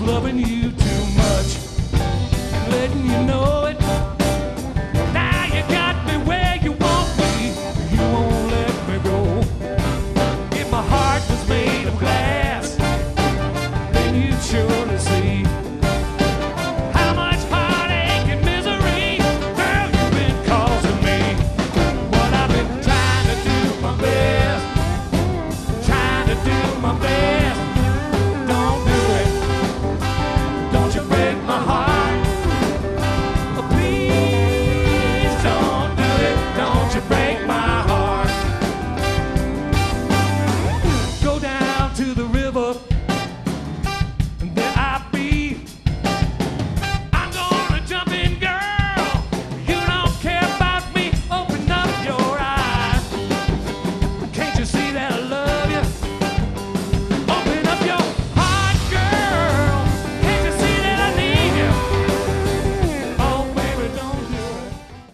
loving you too much, letting you know it. Now you got me where you want me, you won't let me go. If my heart was made of glass, then you'd surely see how much heartache and misery, girl, you've been causing me. But I've been trying to do my best, trying to do my best. Don't do it, don't you break my heart. Oh, please don't do it, don't you break my heart. Go down to the river, and there I be. I'm gonna jump in, girl. You don't care about me. Open up your eyes. Can't you see that I love you? Open up your heart, girl. Can't you see that I need you? Oh, baby, don't do it.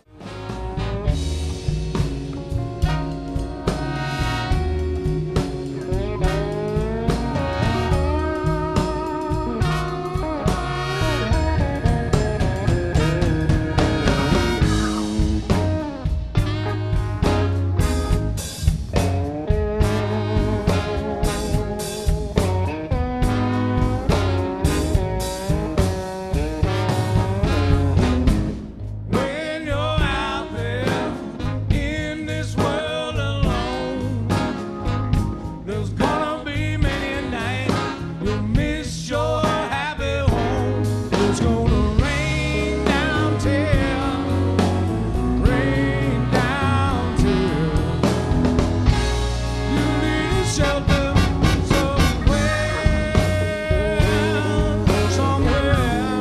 When you're out there in this world alone, there's gonna be many a night you'll miss your happy home. It's gonna rain down tears, rain down tears. You need shelter somewhere, somewhere.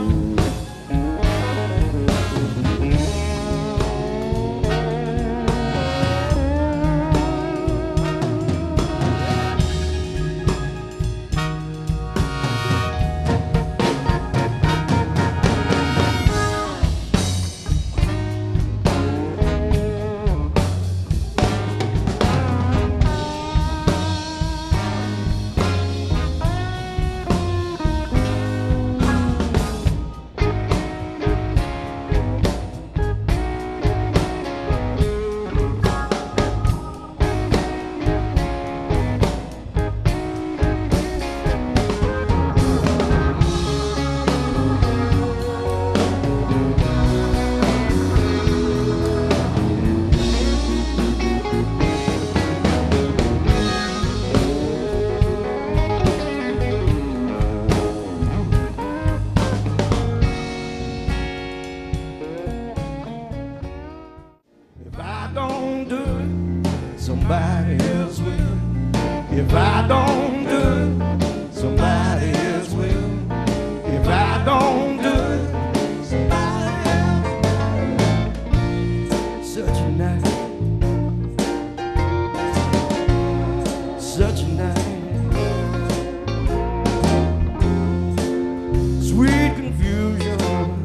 If I don't do it, somebody else will. If I don't do it, somebody else will. If I don't do it, somebody else. Such a night, such a night. Sweet confusion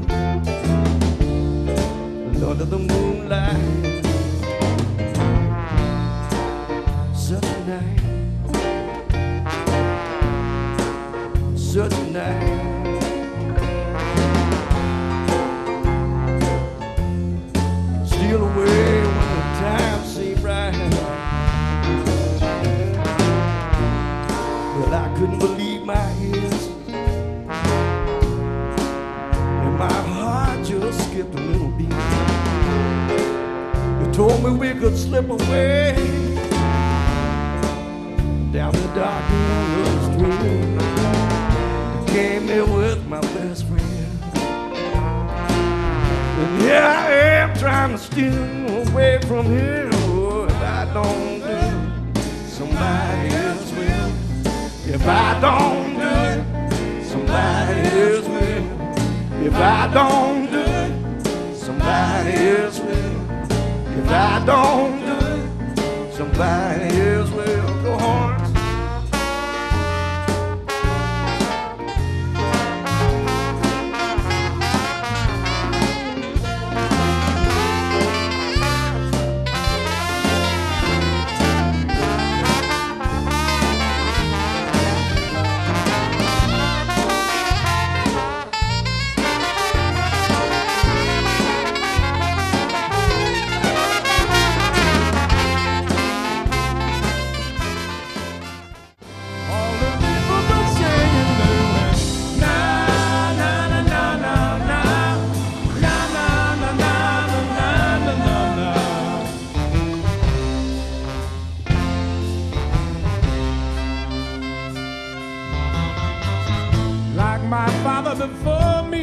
under the moonlight. Such a night, such a night. Steal away when the time seemed right. Well, I couldn't believe my ears, and my heart just skipped a little beat. You told me we could slip away down the dark end of the street. You came here with my best friend, and here I am trying to steal away from here. Oh, if I don't do it, somebody else will. If I don't do it, somebody else will. If I don't do it, somebody else will. If I don't do it, somebody else will. Go Horns. before me.